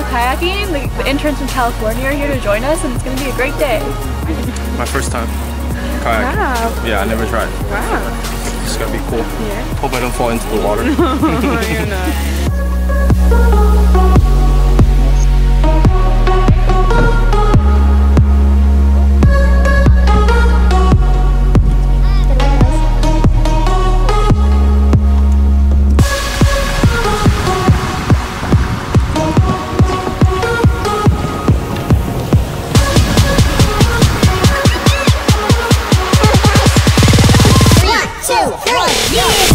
kayaking. The interns from California are here to join us, and it's going to be a great day. My first time kayaking. Wow. Yeah, I never tried. Wow. It's gonna be cool. Yeah. Hope I don't fall into the water. You're not. One, two, three, yeah!